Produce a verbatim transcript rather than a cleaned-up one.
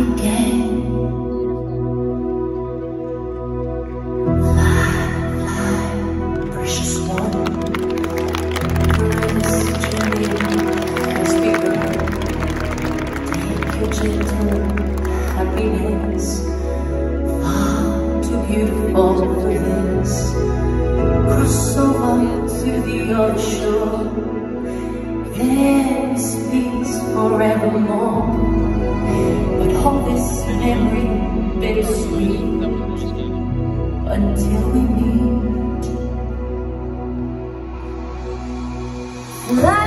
again. Fly, fly, precious one. This journey has begun. Take your gentle happiness. Far too beautiful for this. Cross over to the other shore. There's peace forevermore. But hold this memory bittersweet until we meet.